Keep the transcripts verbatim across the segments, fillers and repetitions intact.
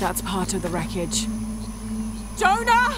That's part of the wreckage. Jonah!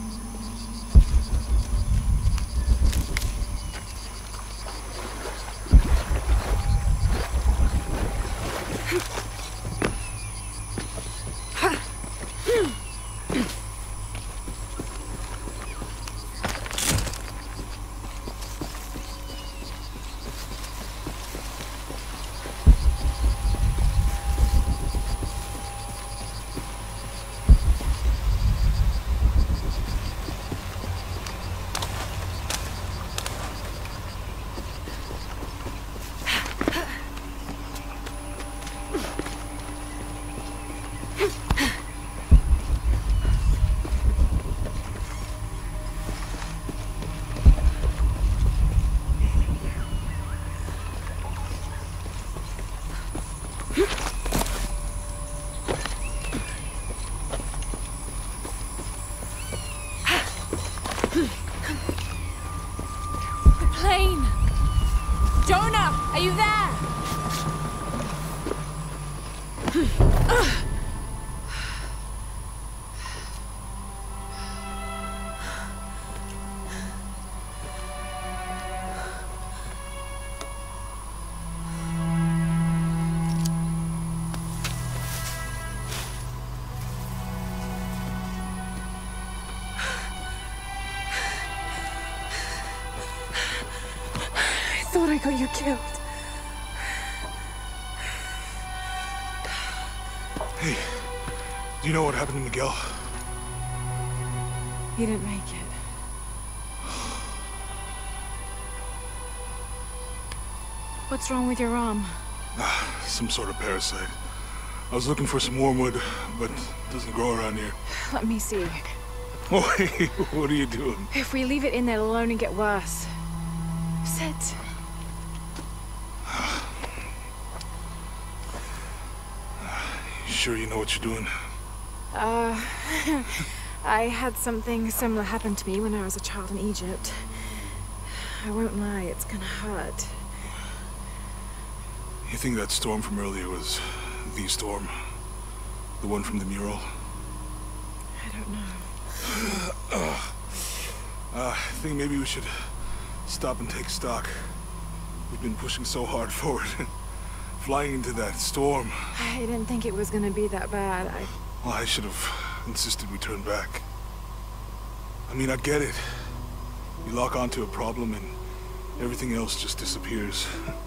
Are you there? I thought I got you killed. Hey, do you know what happened to Miguel? He didn't make it. What's wrong with your arm? Ah, some sort of parasite. I was looking for some wormwood, but it doesn't grow around here. Let me see. Oh, hey, what are you doing? If we leave it in there, it'll only get worse. Sit. You sure you know what you're doing? Uh, I had something similar happen to me when I was a child in Egypt. I won't lie, it's gonna hurt. You think that storm from earlier was the storm? The one from the mural? I don't know. uh, I think maybe we should stop and take stock. We've been pushing so hard forward. Flying into that storm. I didn't think it was gonna be that bad. I... Well, I should have insisted we turn back. I mean, I get it. You lock onto a problem and everything else just disappears.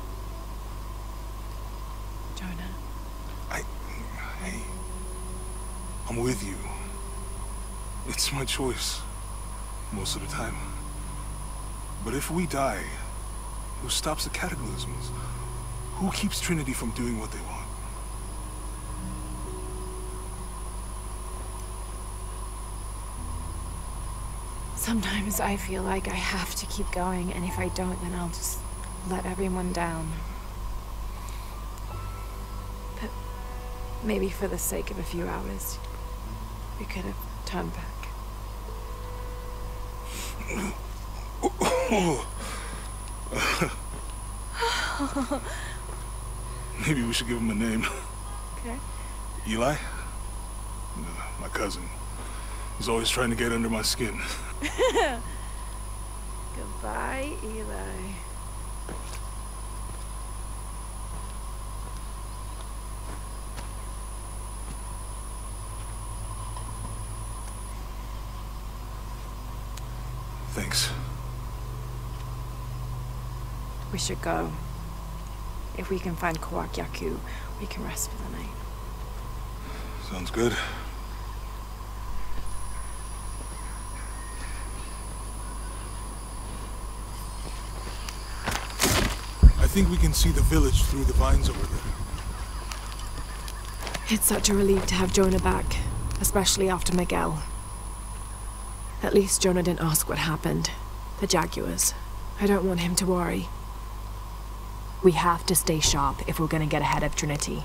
Jonah. I... Hey. I'm with you. It's my choice. Most of the time. But if we die, who stops the cataclysms? Who keeps Trinity from doing what they want? Sometimes I feel like I have to keep going, and if I don't, then I'll just let everyone down. But maybe for the sake of a few hours, we could have turned back. Maybe we should give him a name. Okay. Eli? No, my cousin. He's always trying to get under my skin. Goodbye, Eli. Thanks. We should go. If we can find Kawak Yaku, we can rest for the night. Sounds good. I think we can see the village through the vines over there. It's such a relief to have Jonah back, especially after Miguel. At least Jonah didn't ask what happened. The Jaguars. I don't want him to worry. We have to stay sharp if we're gonna get ahead of Trinity.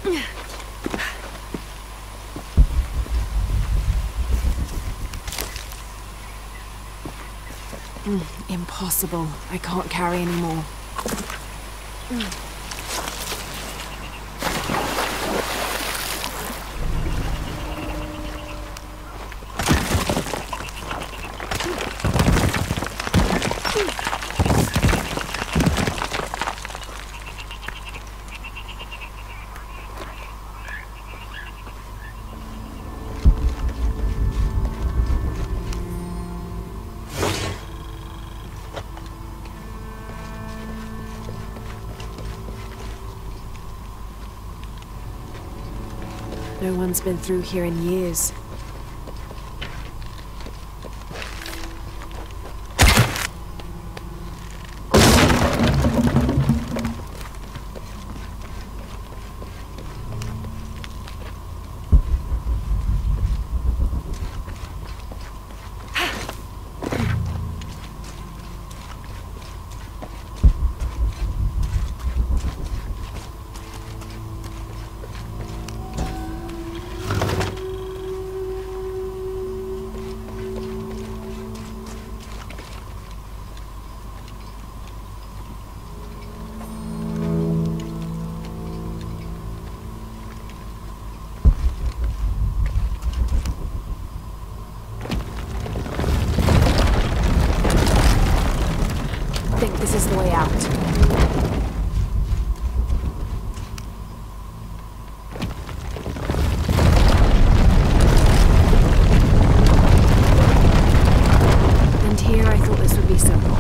Mm, impossible. I can't carry anymore. Mm. No one's been through here in years. This is the way out. And here I thought this would be simple.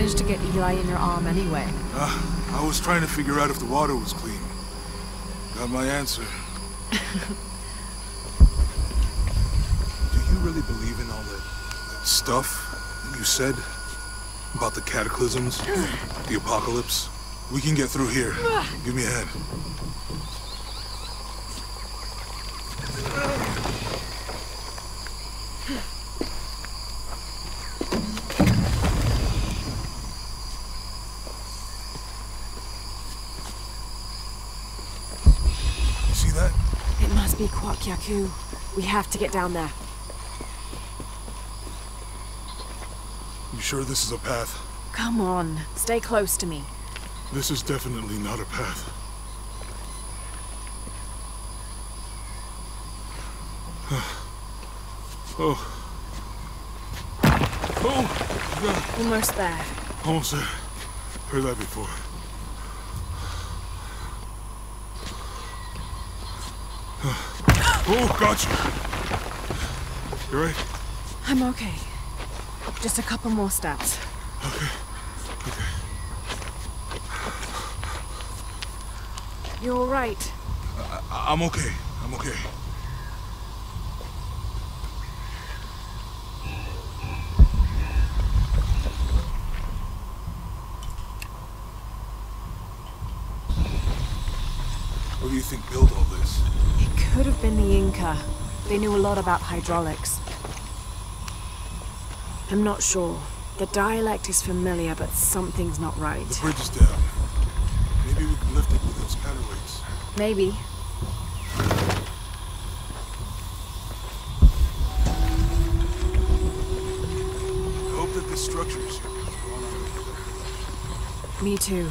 manage to get Eli in your arm anyway? Uh, I was trying to figure out if the water was clean. Got my answer. Do you really believe in all that, that stuff that you said? About the cataclysms? The apocalypse? We can get through here. Give me a hand. See that? It must be Kwak Yaku. We have to get down there. You sure this is a path? Come on, stay close to me. This is definitely not a path. Oh. Oh! God. Almost there. Almost there. Heard that before. Oh, gotcha! You right? I'm okay. Just a couple more steps. Okay. Okay. You're all right. I I'm okay. I'm okay. What do you think built all this? It could have been the Inca. They knew a lot about hydraulics. I'm not sure. The dialect is familiar, but something's not right. The bridge is down. Maybe we can lift it with those counterweights. Maybe. I hope that this structure is here. Me too.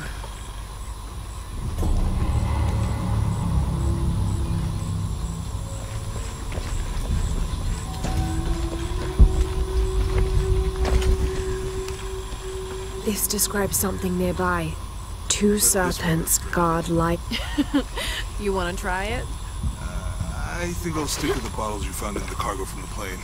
This describes something nearby. Two serpents guard light. You want to try it? Uh, I think I'll stick to the bottles you found in the cargo from the plane.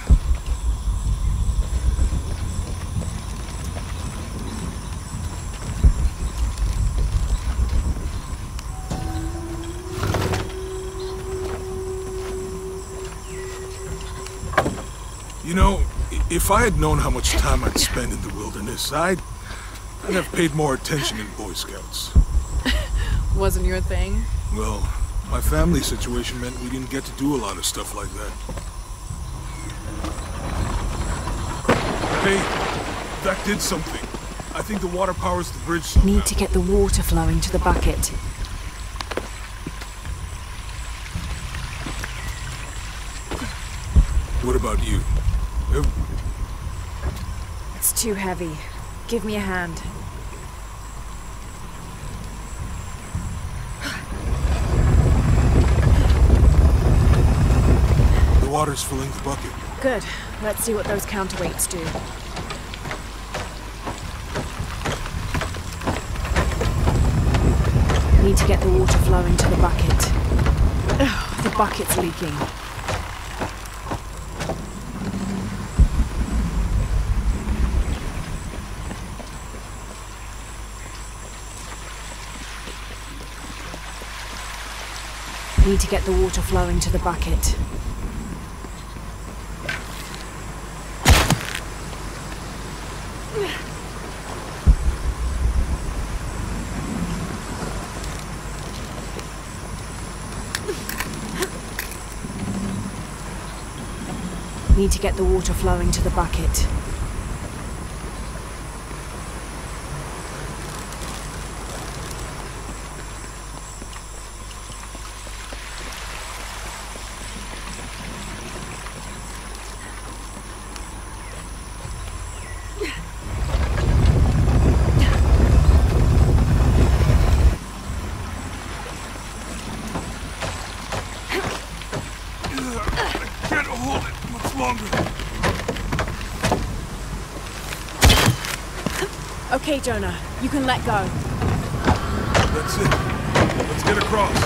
You know, if I had known how much time I'd spend in the wilderness, I'd, I'd have paid more attention in Boy Scouts. Wasn't your thing? Well, my family situation meant we didn't get to do a lot of stuff like that. Hey, that did something. I think the water powers the bridge somehow. Need to get the water flowing to the bucket. What about you? Yep. It's too heavy. Give me a hand. The water's filling the bucket. Good. Let's see what those counterweights do. Need to get the water flowing to the bucket. Ugh, the bucket's leaking. Need to get the water flowing to the bucket. Need to get the water flowing to the bucket. Okay, Jonah, you can let go. That's it. Let's get across.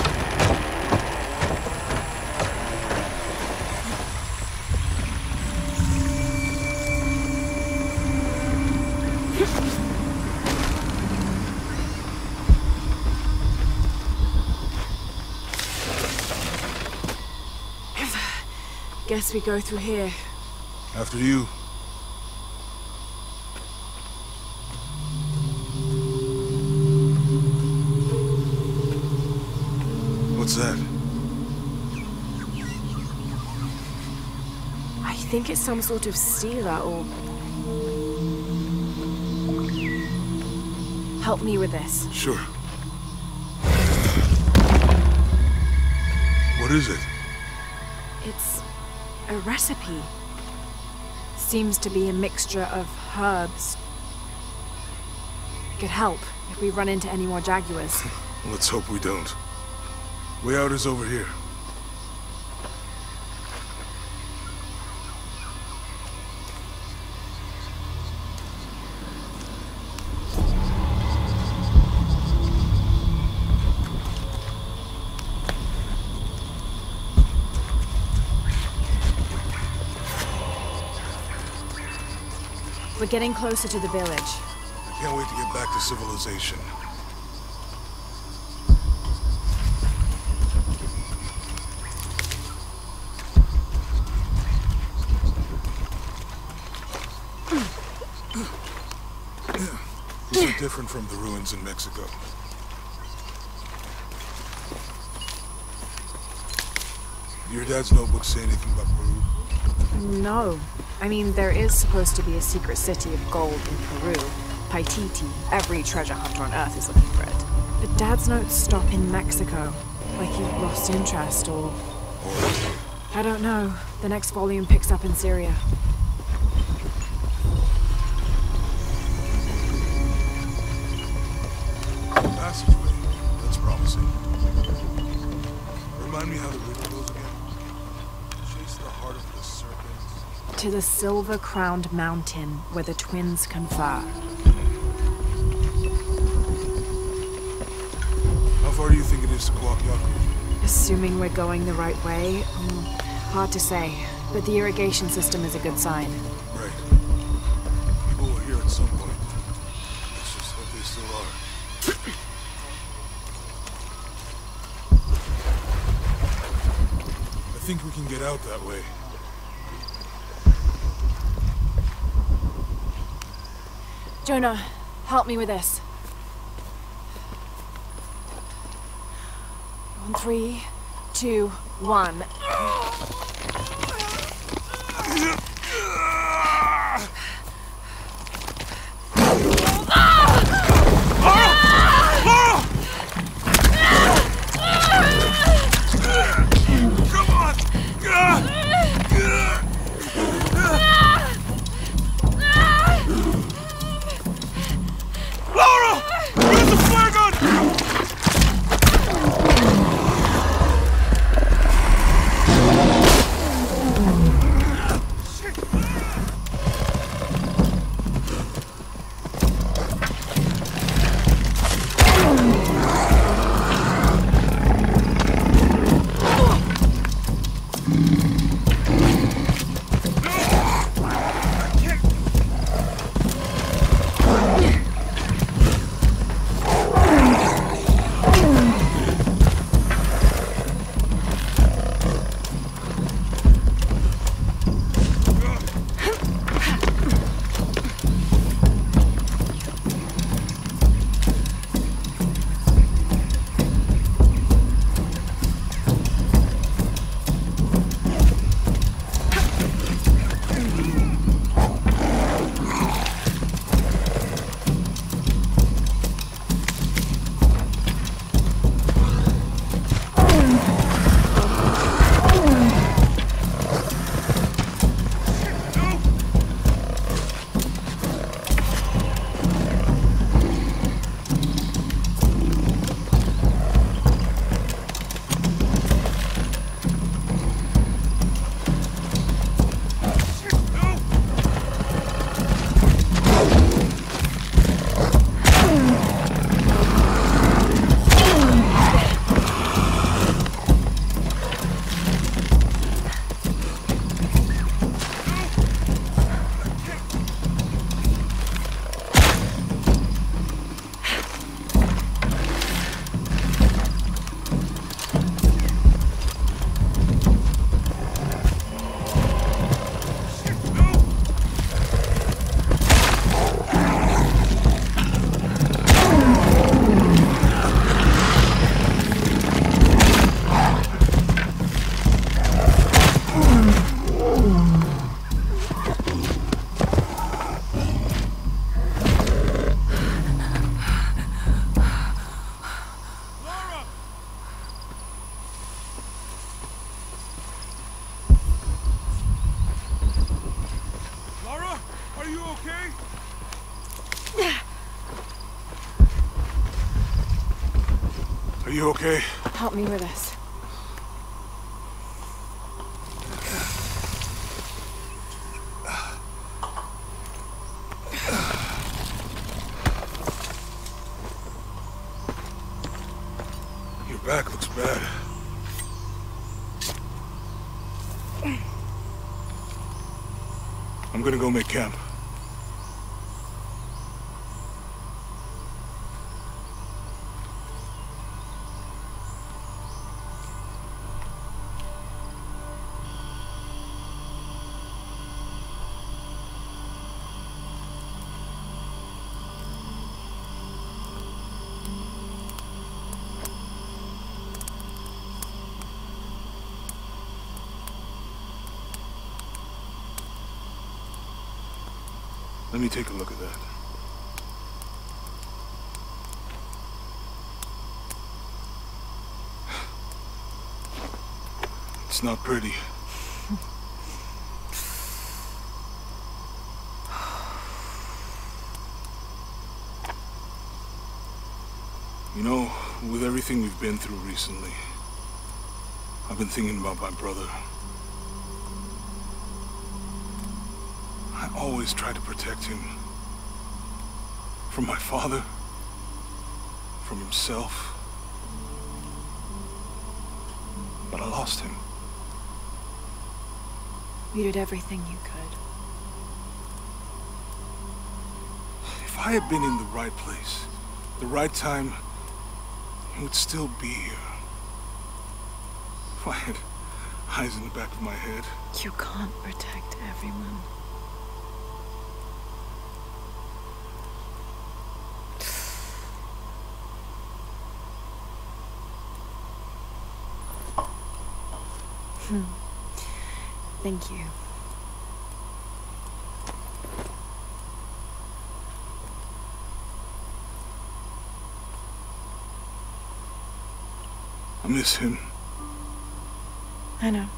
Guess we go through here. After you. What's that? I think it's some sort of sealer or... Help me with this. Sure. What is it? It's a recipe. Seems to be a mixture of herbs. It could help if we run into any more jaguars. Let's hope we don't. Way out is over here. We're getting closer to the village. I can't wait to get back to civilization. These are different from the ruins in Mexico. Did your dad's notebook say anything about Peru? No. I mean, there is supposed to be a secret city of gold in Peru. Paititi. Every treasure hunter on Earth is looking for it. But Dad's notes stop in Mexico. Like he lost interest, or... Or... I don't know. The next volume picks up in Syria. Passageway. That's promising. Remind me how the route goes again. Chase the heart of the serpent. To the silver-crowned mountain where the twins confer. How far do you think it is to Coahuila? Assuming we're going the right way, mm, hard to say. But the irrigation system is a good sign. Right. People were here at some point. Let's just hope they still are. I think we can get out that way. Jonah, help me with this. On three, two, one. okay? Are you okay? Help me with this. Your back looks bad. I'm gonna go make camp. Let me take a look at that. It's not pretty. You know, with everything we've been through recently, I've been thinking about my brother. I always try to protect him. From my father. From himself. But I lost him. You did everything you could. If I had been in the right place, the right time, he would still be here. If I had eyes in the back of my head. You can't protect everyone. Hmm. Thank you. I miss him. I know.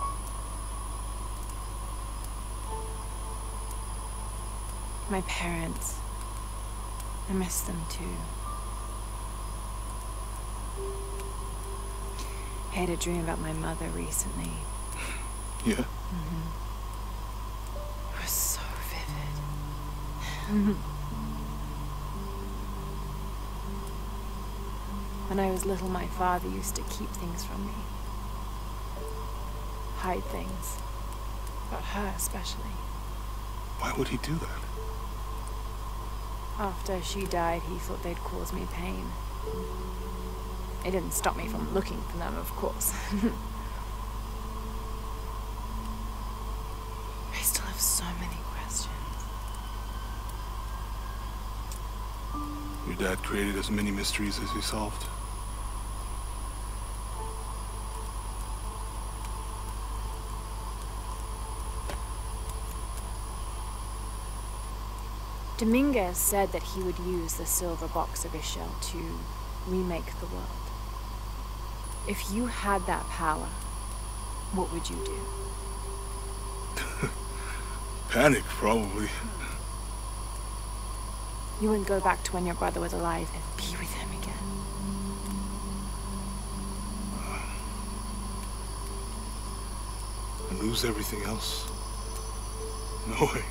My parents. I miss them too. I had a dream about my mother recently. Yeah? Mm-hmm. It was so vivid. When I was little, my father used to keep things from me. Hide things. About her, especially. Why would he do that? After she died, he thought they'd cause me pain. It didn't stop me from looking for them, of course. I still have so many questions. Your dad created as many mysteries as he solved. Dominguez said that he would use the silver box of Ixchel to remake the world. If you had that power, what would you do? Panic, probably. You wouldn't go back to when your brother was alive and be with him again. And lose everything else? No way.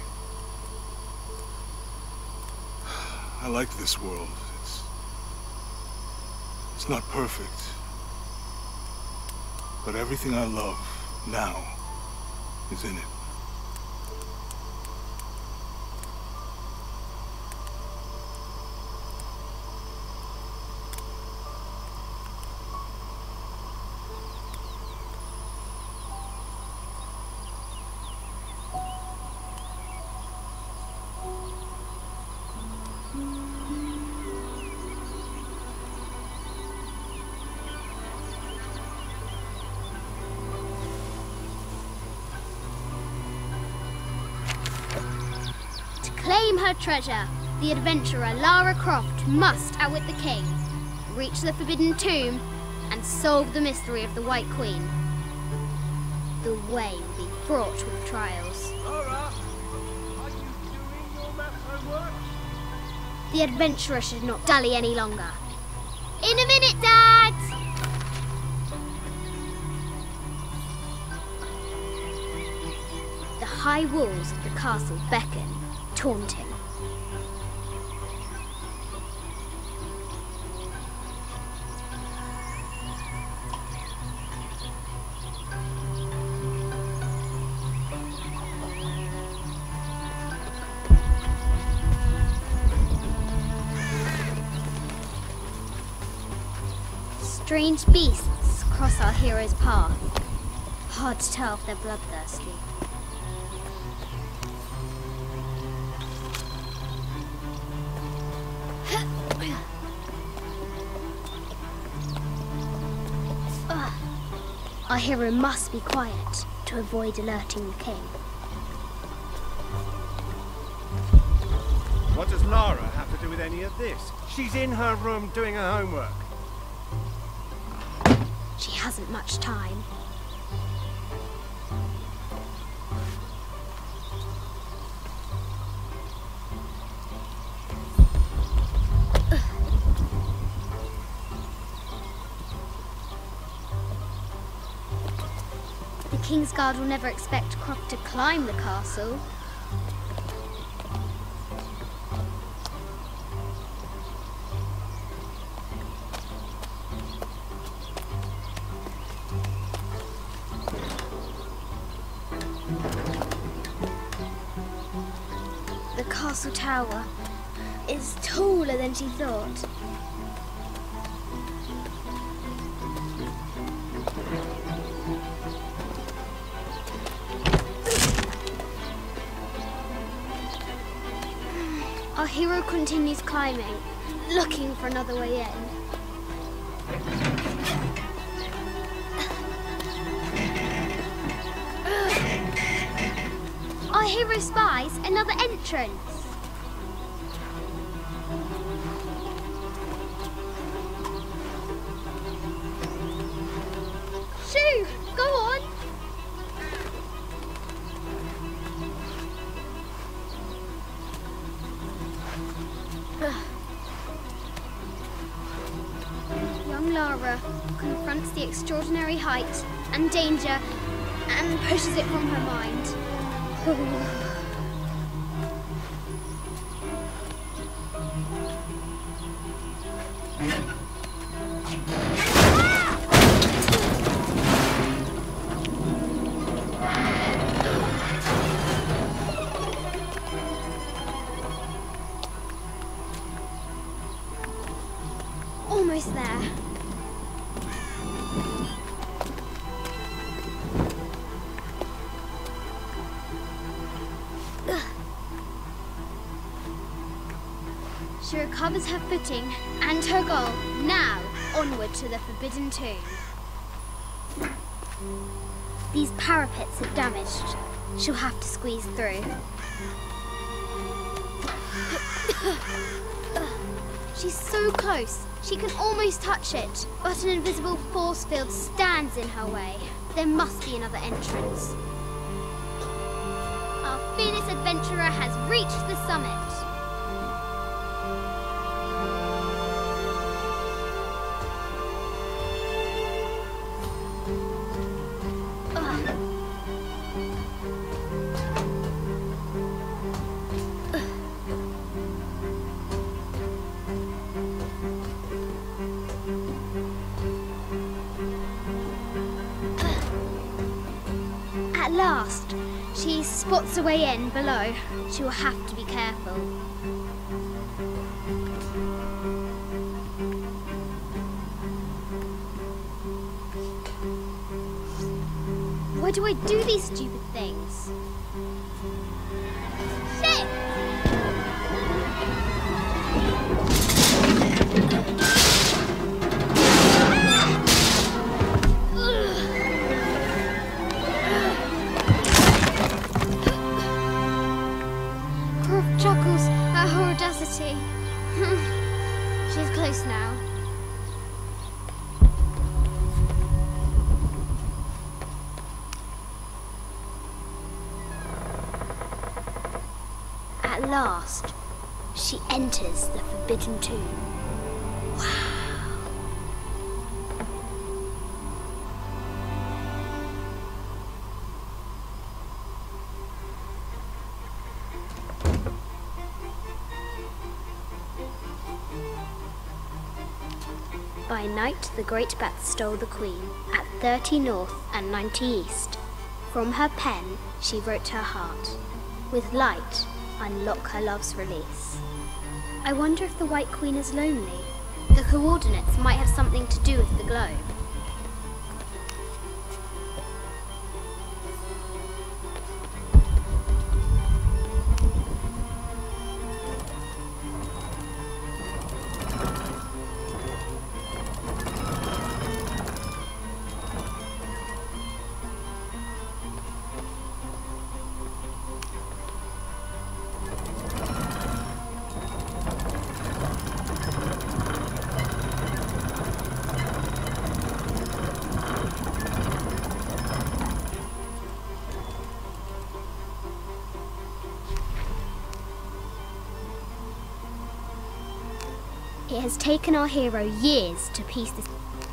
I like this world. It's... It's not perfect. But everything I love now is in it. Claim her treasure. The adventurer Lara Croft must outwit the king, reach the Forbidden Tomb, and solve the mystery of the White Queen. The way will be fraught with trials. Lara, are you doing your The adventurer should not dally any longer. In a minute, Dad! The high walls of the castle beckon, taunting. Strange beasts cross our hero's path. Hard to tell if they're bloodthirsty. Our hero must be quiet to avoid alerting the king. What does Lara have to do with any of this? She's in her room doing her homework. She hasn't much time. The Kingsguard will never expect Croft to climb the castle. The castle tower is taller than she thought. Our hero continues climbing, looking for another way in. Our hero spies another entrance. Shoo! Go on! Young Lara confronts the extraordinary height and danger and pushes it from her mind. Almost there. She recovers her footing and her goal. Now, onward to the Forbidden Tomb. These parapets are damaged. She'll have to squeeze through. She's so close. She can almost touch it, but an invisible force field stands in her way. There must be another entrance. Our fearless adventurer has reached the summit. At last, she spots a way in below. She will have to be careful. Why do I do these stupid things? Shit! Chuckles at her audacity. She's close now. At last. she enters the Forbidden Tomb. Wow. By night, the great bat stole the queen at thirty north and ninety east. From her pen, she wrote her heart. With light, unlock her love's release. I wonder if the White Queen is lonely. The coordinates might have something to do with the globe. It has taken our hero years to piece this.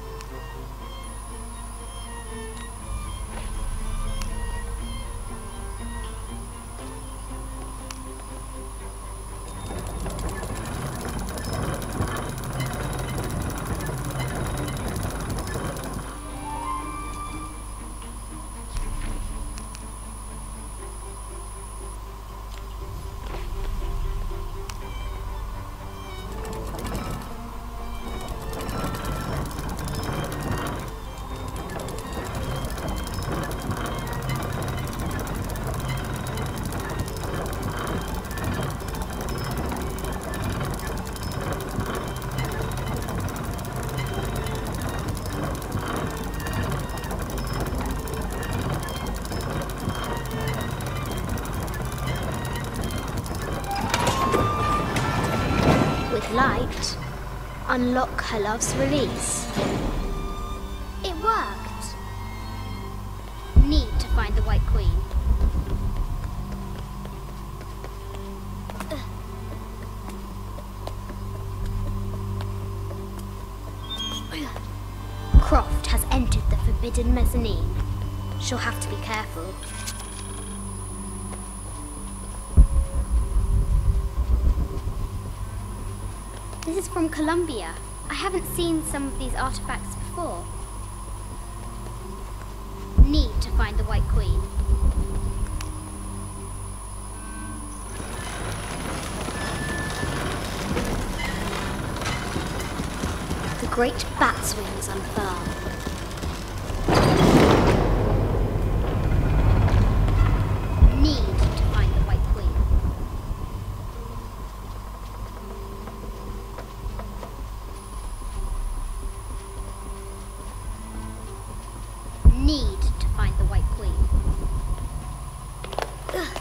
Light, unlock her love's release. It worked. Need to find the White Queen. Croft has entered the forbidden mezzanine. She'll have to be careful. This is from Columbia. I haven't seen some of these artifacts before. Need to find the White Queen. The great bat's wings unfurl. Need to find the White Queen. Ugh.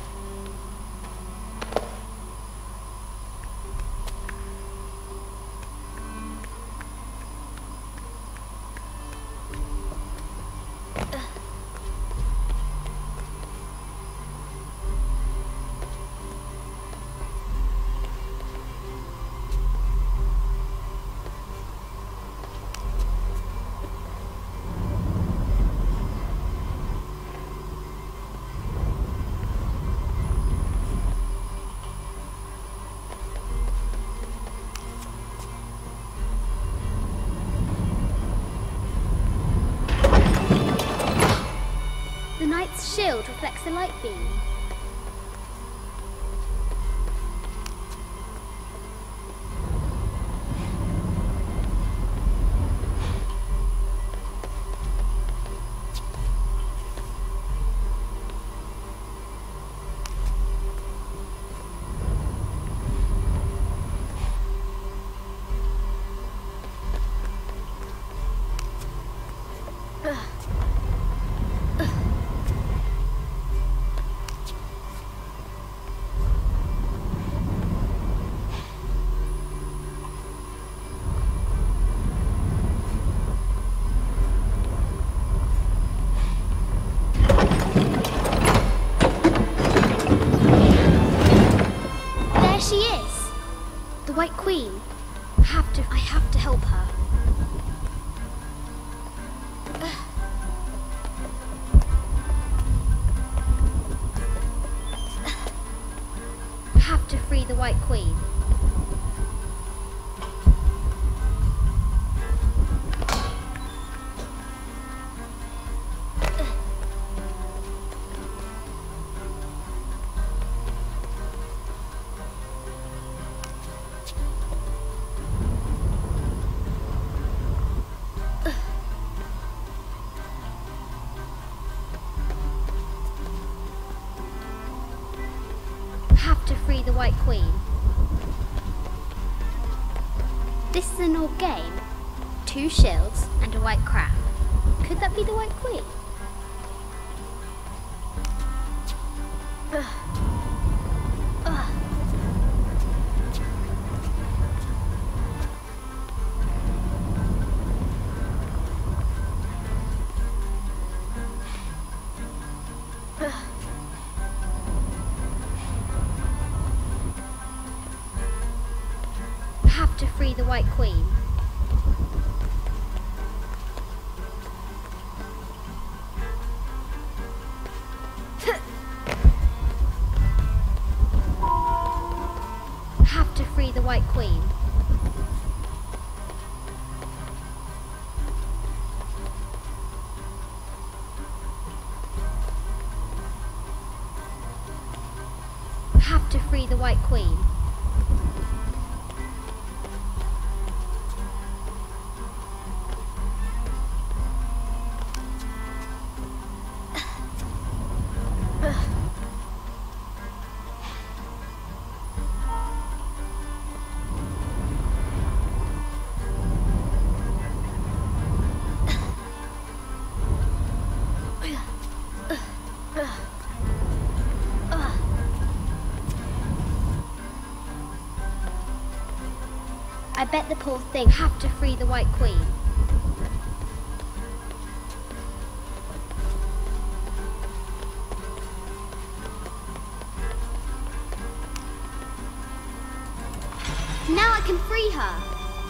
The knight's shield reflects the light beam. White Queen. I have to, I have to help her. I have to free the White Queen. Have to free the White Queen. This is an old game. Two shields and a white crab. Could that be the White Queen? Ugh. Ugh. Have to free the White Queen. Have to free the White Queen. Have to free the White Queen. I bet the poor thing have to free the White Queen. Now I can free her.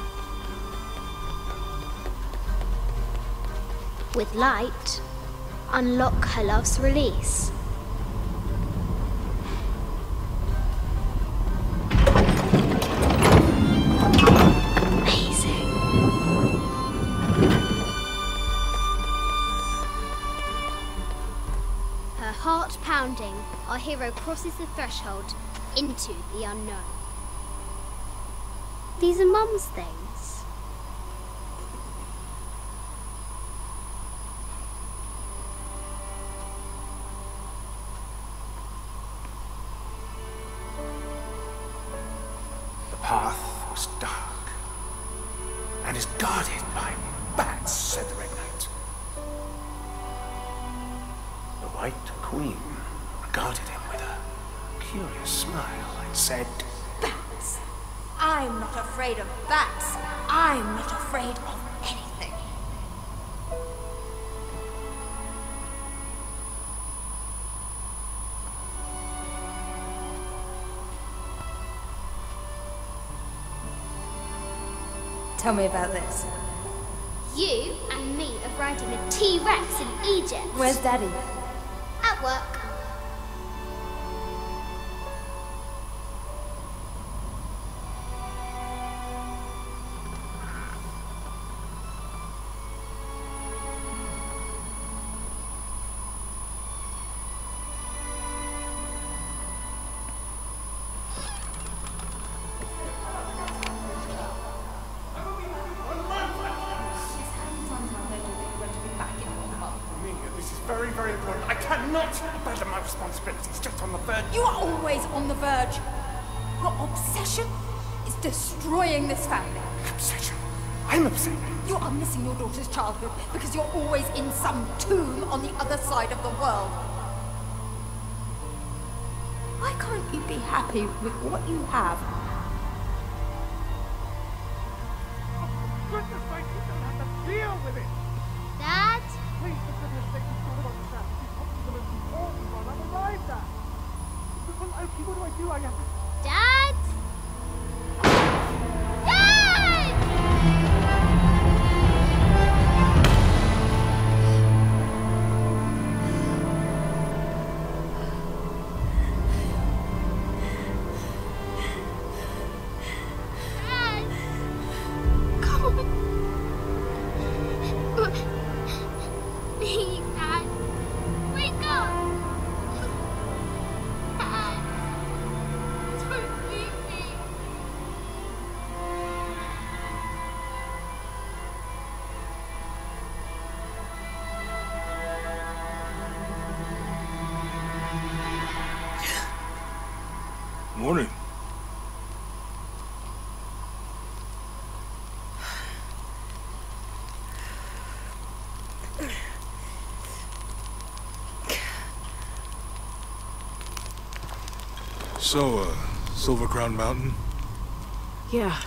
With light, unlock her love's release. Heart pounding, our hero crosses the threshold into the unknown. These are Mum's things. The path was dark and is guarded by bats, said the Red Knight. The White Queen regarded him with a curious smile and said, Bats! I'm not afraid of bats. I'm not afraid of anything. Tell me about this. You and me are riding a T-Rex in Egypt. Where's Daddy? At work. very, very important. I cannot abandon my responsibilities just on the verge. You are always on the verge. Your obsession is destroying this family. Obsession? I'm upset. You are missing your daughter's childhood because you're always in some tomb on the other side of the world. Why can't you be happy with what you have? For goodness sake, you don't have to deal with it. Dad? Please, for goodness sake, you sort of understand. This is probably the most important one I've arrived at. Well, okay, what do I do? I have to... Dad? Morning. So, uh, Silver Crown Mountain? Yeah.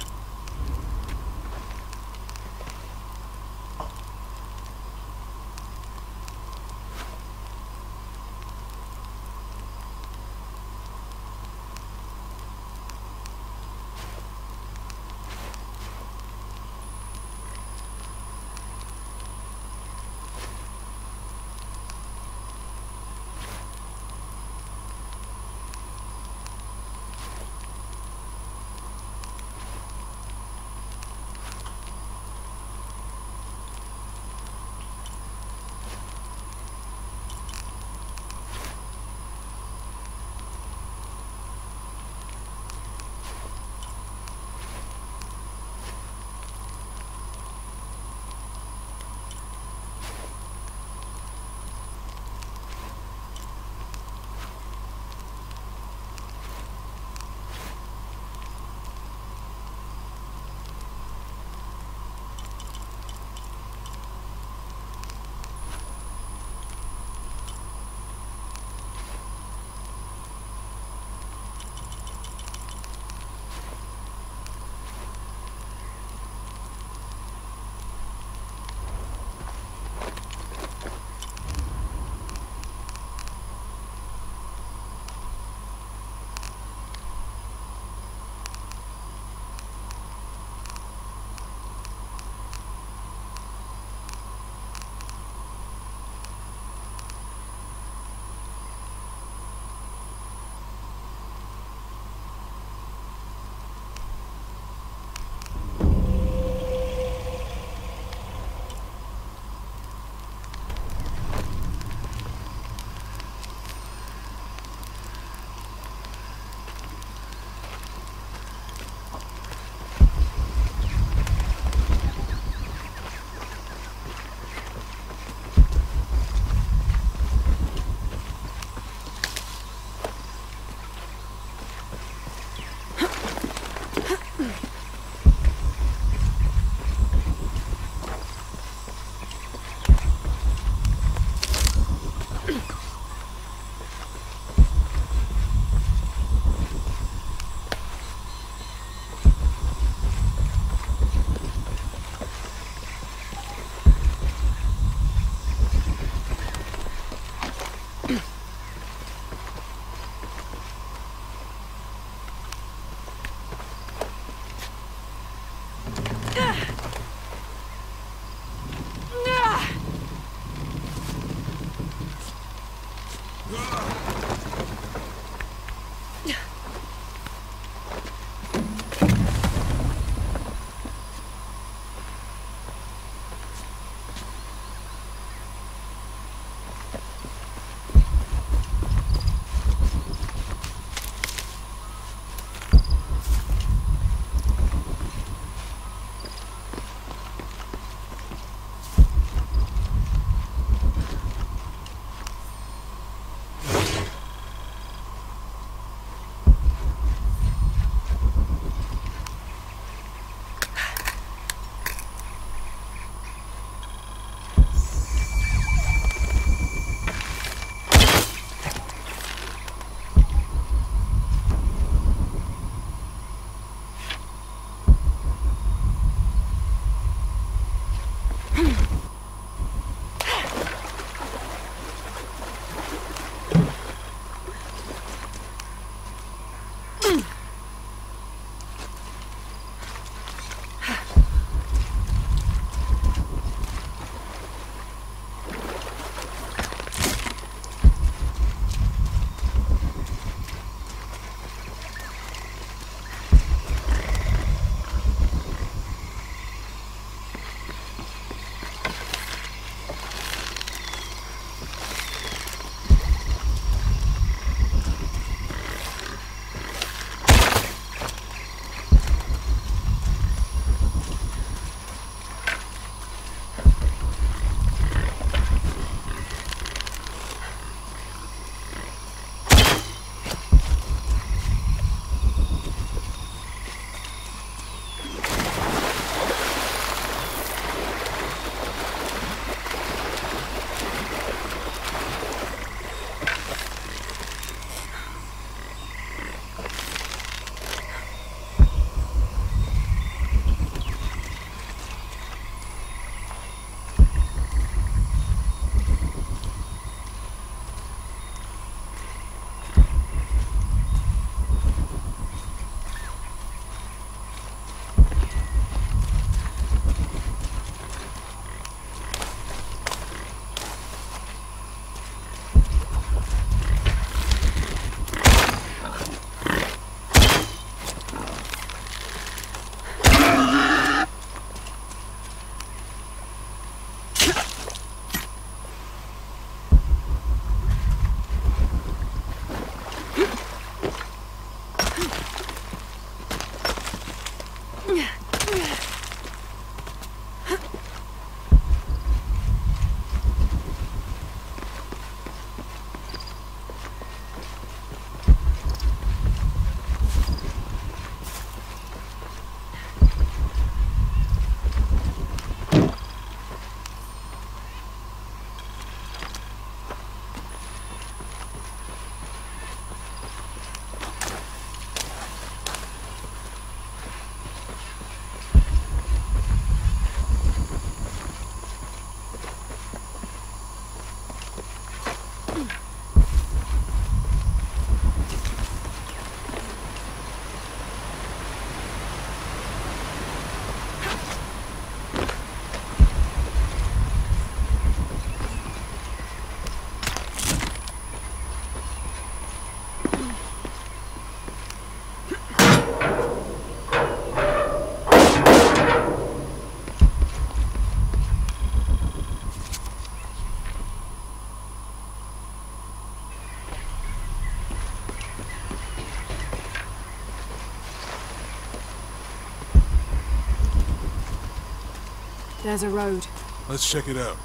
There's a road. Let's check it out.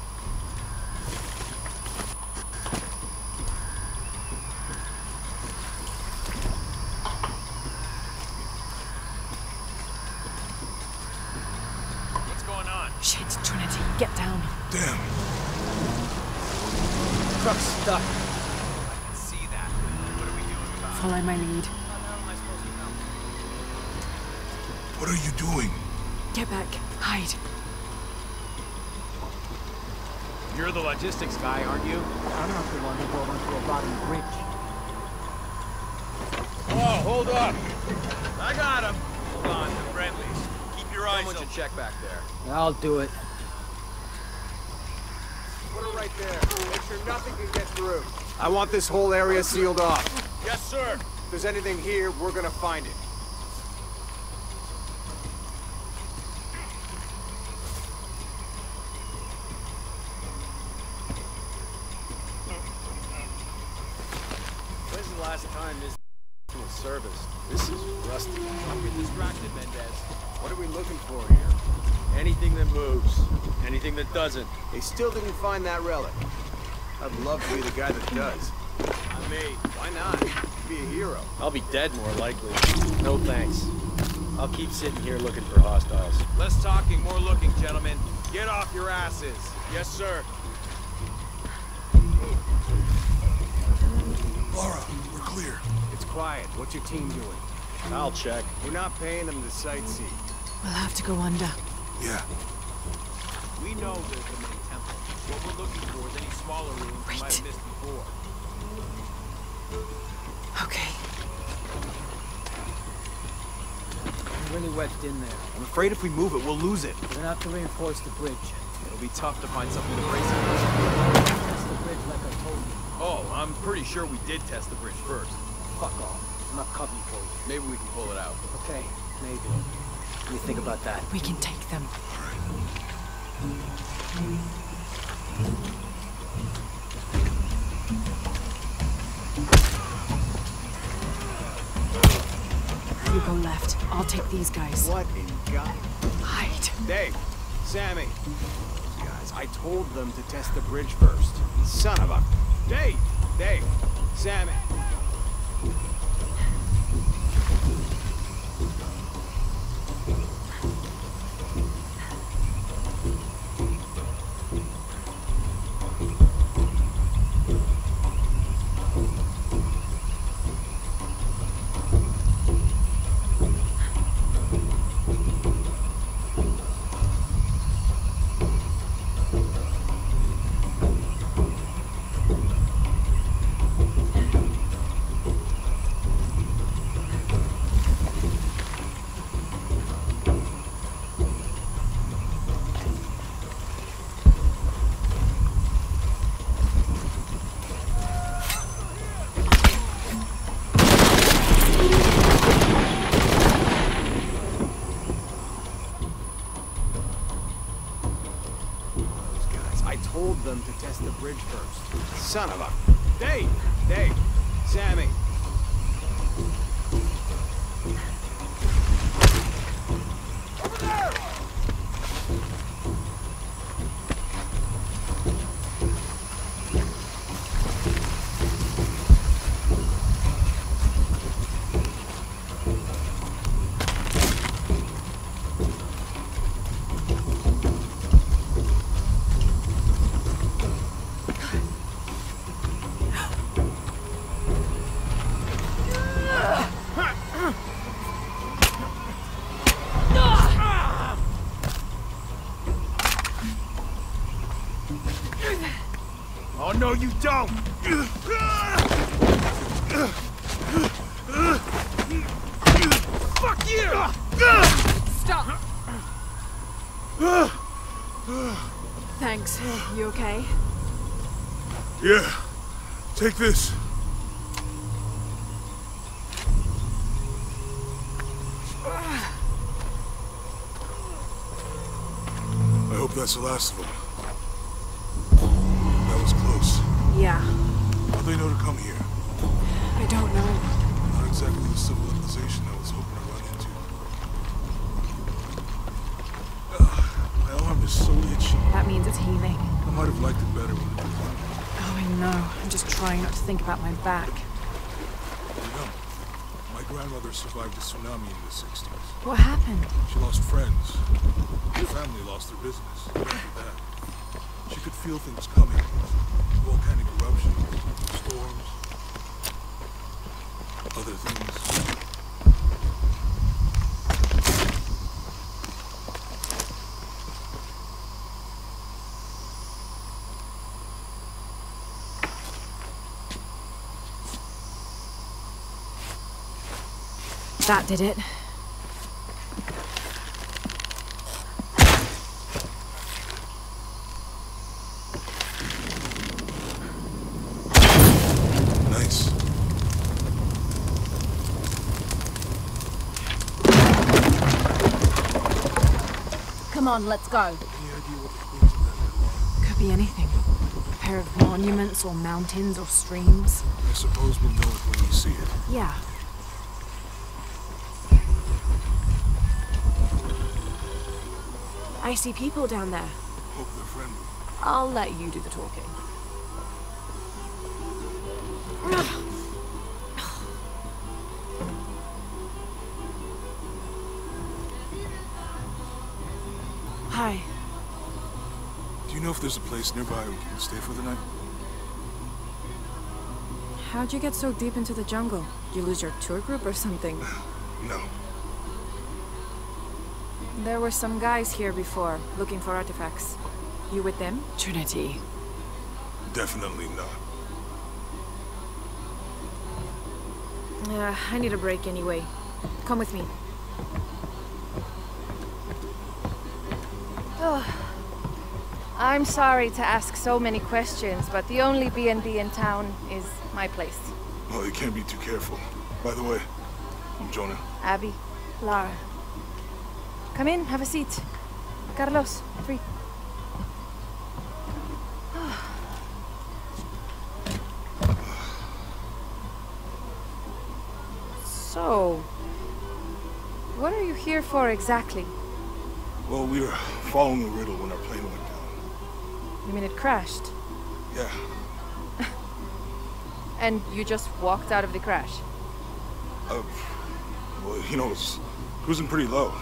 What's going on? Shit, Trinity, get down. Damn. Truck's stuck. I can see that. What are we doing about it? Follow my lead. How the hell am I supposed to know? What are you doing? Get back. Hide. You're the logistics guy, aren't you? I'm not the one who drove onto a bottom bridge. Oh, hold up! I got him! Hold on, the friendlies. Keep your eyes open. Someone should check back there. I'll do it. Put it right there. Make sure nothing can get through. I want this whole area sealed off. Yes, sir! If there's anything here, we're gonna find it. When's the last time this was serviced? This is rusty. Don't get distracted, Mendez. What are we looking for here? Anything that moves. Anything that doesn't. They still didn't find that relic. I'd love to be the guy that does. I may. Why not? Be a hero. I'll be dead more likely. No thanks. I'll keep sitting here looking for hostiles. Less talking, more looking, gentlemen. Get off your asses. Yes, sir. Laura, we're clear. It's quiet. What's your team doing? I'll check. We're not paying them to sightsee. We'll have to go under. Yeah. We know there's the main temple. What we're looking for is any smaller rooms we might have missed before. Okay. We're really wedged in there. I'm afraid if we move it, we'll lose it. We're gonna have to reinforce the bridge. It'll be tough to find something to brace it. That's the bridge like I told you. Oh, I'm pretty sure we did test the bridge first. Fuck off. I'm not covering for you. Maybe we can pull it out. Okay, maybe. What do you think about that? We can take them. You go left. I'll take these guys. What in God? Hide. Dave, Sammy. Those guys, I told them to test the bridge first. Son of a... Dave! Dave! Sammy! Told them to test the bridge first. Son of a... Dave! Dave! Sammy! No, you don't! Fuck you! Stop! Thanks. You okay? Yeah. Take this. I hope that's the last of them. That was close. Yeah. How'd they know to come here? I don't know. Not exactly the civilization I was hoping to run into. Ugh, my arm is so itchy. That means it's healing. I might have liked it better when it was on. Oh, I know. I'm just trying not to think about my back. You know, my grandmother survived a tsunami in the sixties. What happened? She lost friends. Her family lost their business. After that, she could feel things coming. Volcanic eruptions, storms, other things. That did it. Nice. Come on, let's go. Any idea what the clues in that are? Could be anything. A pair of monuments or mountains or streams. I suppose we'll know it when we see it. Yeah. I see people down there. Hope they're friendly. I'll let you do the talking. Hi. Do you know if there's a place nearby we can stay for the night? How'd you get so deep into the jungle? You lose your tour group or something? No. There were some guys here before, looking for artifacts. You with them? Trinity. Definitely not. Uh, I need a break anyway. Come with me. Oh. I'm sorry to ask so many questions, but the only B and B in town is my place. Well, you can't be too careful. By the way, I'm Jonah. Abby. Lara. Come in, have a seat. Carlos, free. So, what are you here for exactly? Well, we were following a riddle when our plane went down. You mean it crashed? Yeah. And you just walked out of the crash? Uh, well, you know, it's cruising pretty low.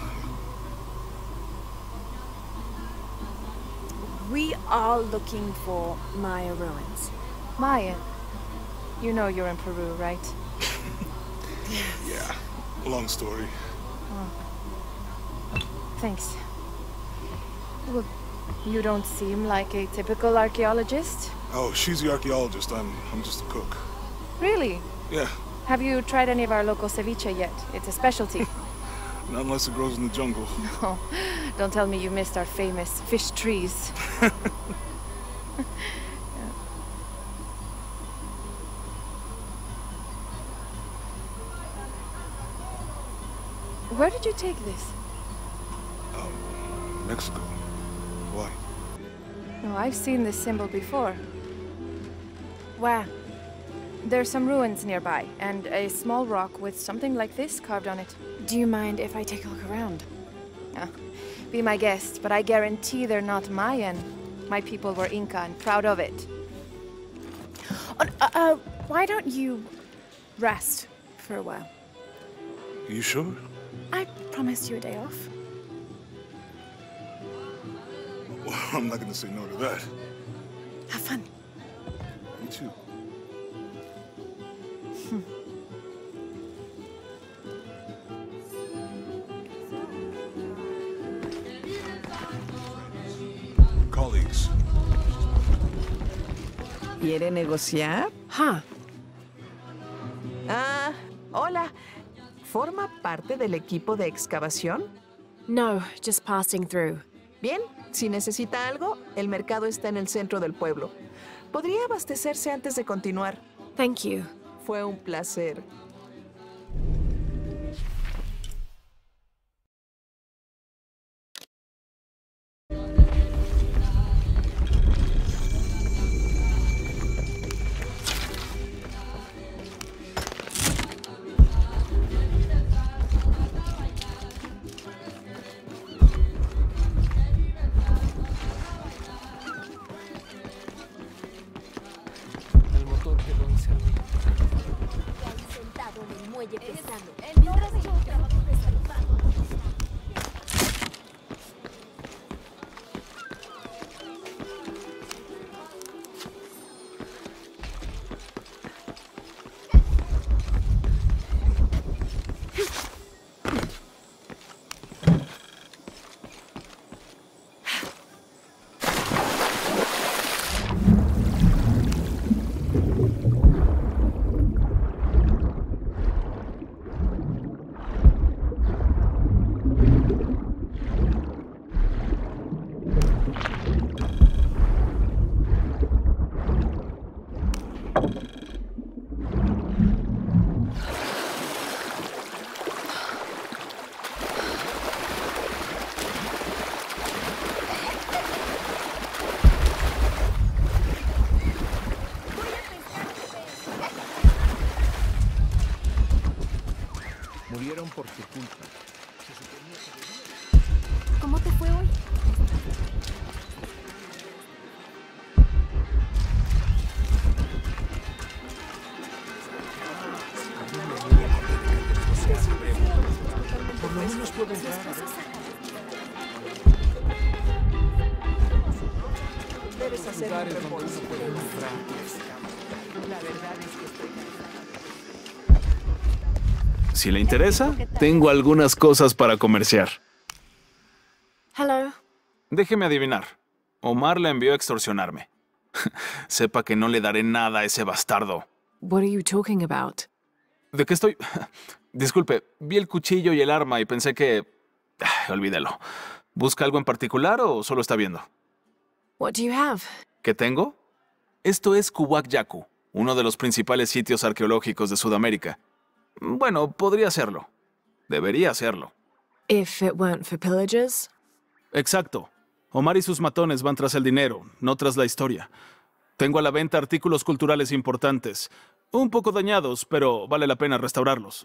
We are looking for Maya ruins. Maya? You know you're in Peru, right? Yeah. Long story. Oh. Thanks. Well, you don't seem like a typical archaeologist. Oh, she's the archaeologist. I'm I'm just a cook. Really? Yeah. Have you tried any of our local ceviche yet? It's a specialty. Not unless it grows in the jungle. No. Don't tell me you missed our famous fish trees. Yeah. Where did you take this? Um, Mexico. Why? No, I've seen this symbol before. Where? There's some ruins nearby, and a small rock with something like this carved on it. Do you mind if I take a look around? Ah, be my guest, but I guarantee they're not Mayan. My people were Inca and proud of it. Uh, uh, uh, why don't you rest for a while? You sure? I promised you a day off. Well, I'm not gonna say no to that. Have fun. You too. Colleagues. ¿Quiere negociar? Huh. Ah, hola. ¿Forma parte del equipo de excavación? No, just passing through. Bien, si necesita algo, el mercado está en el centro del pueblo. Podría abastecerse antes de continuar. Thank you. Fue un placer. El motor quedó encendido. Sentado en el muelle pesado. Mientras yo trabajo desalojado. Murieron por tu culpa. ¿Cómo te fue hoy? Por lo menos puedo entrar. Debes hacer un Lugares donde reembolso. uno puede comprar. La verdad es que estoy... Si le interesa, tengo algunas cosas para comerciar. Hello. Déjeme adivinar. Omar la envió a extorsionarme. Sepa que no le daré nada a ese bastardo. What are you talking about? ¿De qué estoy? Disculpe, vi el cuchillo y el arma y pensé que... Ah, olvídelo. ¿Busca algo en particular o solo está viendo? What do you have? ¿Qué tengo? Esto es Kuwak Yaku, uno de los principales sitios arqueológicos de Sudamérica. Bueno, podría serlo. Debería serlo. If it weren't for pillagers? Exacto. Omar y sus matones van tras el dinero, no tras la historia. Tengo a la venta artículos culturales importantes. Un poco dañados, pero vale la pena restaurarlos.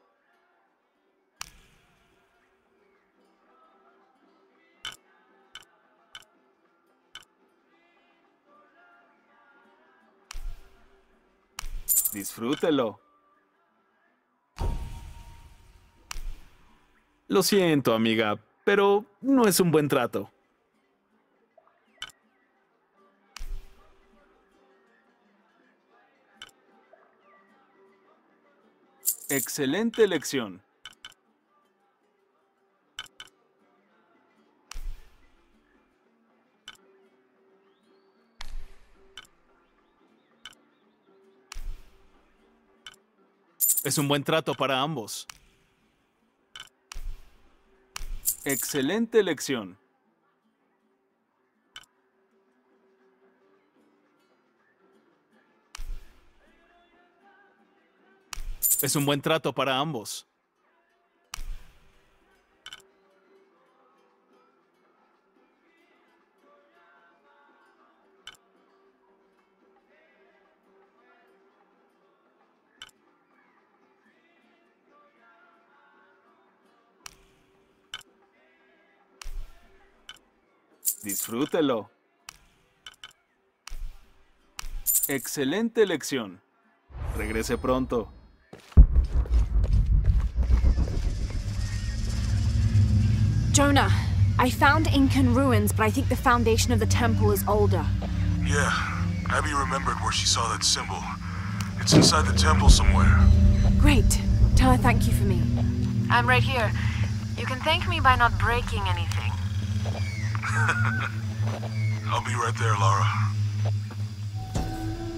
Disfrútelo. Lo siento, amiga, pero no es un buen trato. Excelente elección. Es un buen trato para ambos. Excelente elección. Es un buen trato para ambos. Disfrútelo. Excelente elección. Regrese pronto. Jonah, I found Incan ruins, but I think the foundation of the temple is older. Yeah, Abby remembered where she saw that symbol. It's inside the temple somewhere. Great. Tell her thank you for me. I'm right here. You can thank me by not breaking anything. I'll be right there, Lara.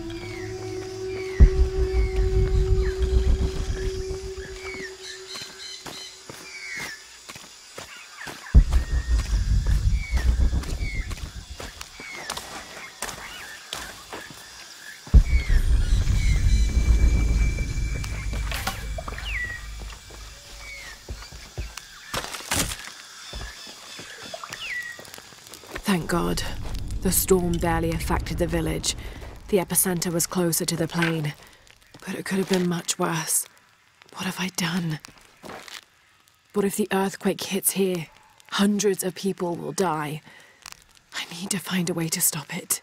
Thank God. The storm barely affected the village. The epicenter was closer to the plain. But it could have been much worse. What have I done? What if the earthquake hits here? Hundreds of people will die. I need to find a way to stop it.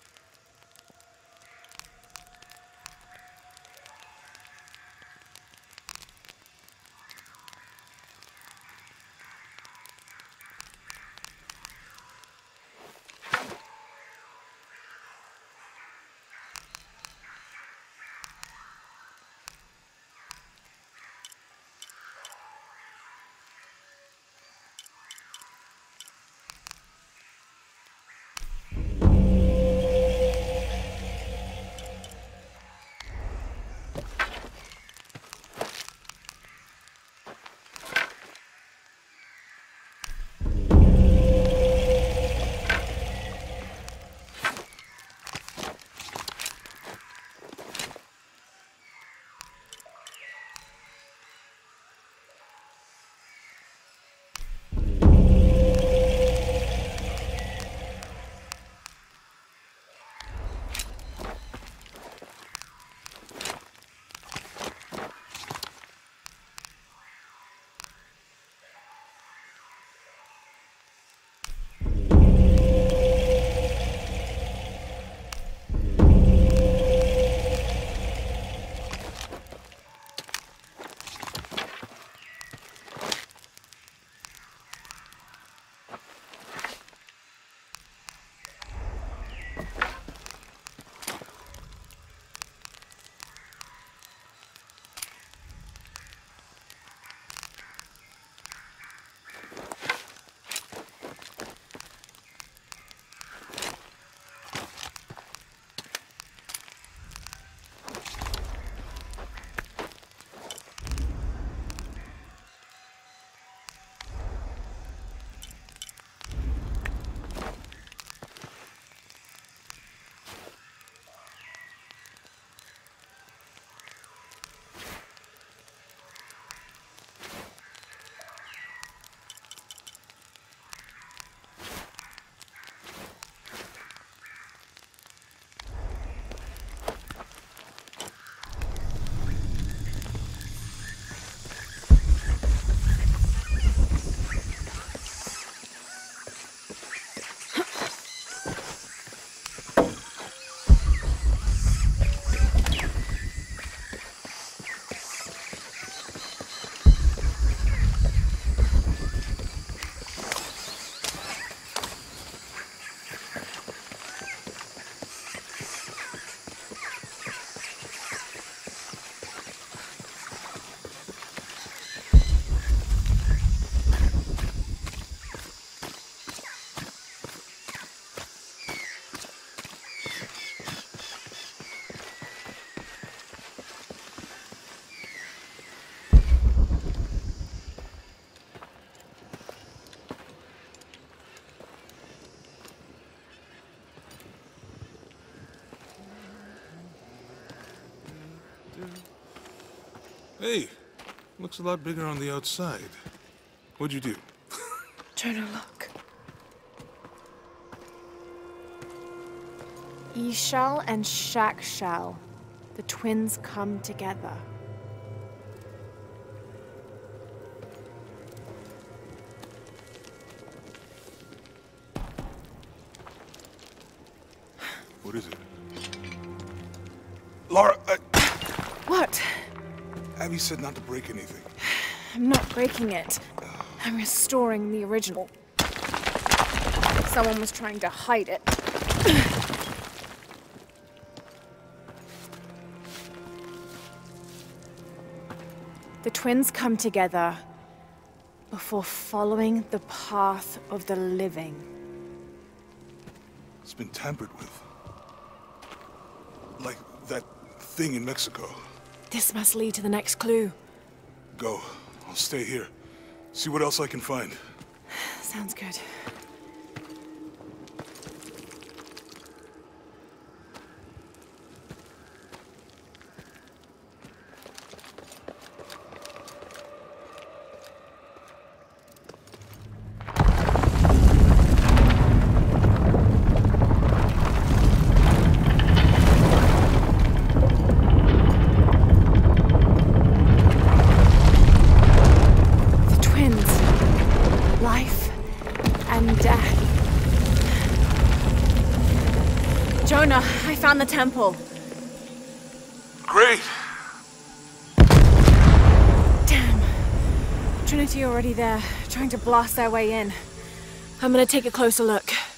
Hey, looks a lot bigger on the outside. What'd you do? Jonah, look. Ishal and Shakshal, the twins come together. What is it? Lara, I... What? Abby said not to break anything. I'm not breaking it. I'm restoring the original. Someone was trying to hide it. The twins come together before following the path of the living. It's been tampered with. Like that thing in Mexico. This must lead to the next clue. Go. I'll stay here. See what else I can find. Sounds good. on the temple. Great. Damn. Trinity already there, trying to blast their way in. I'm gonna take a closer look.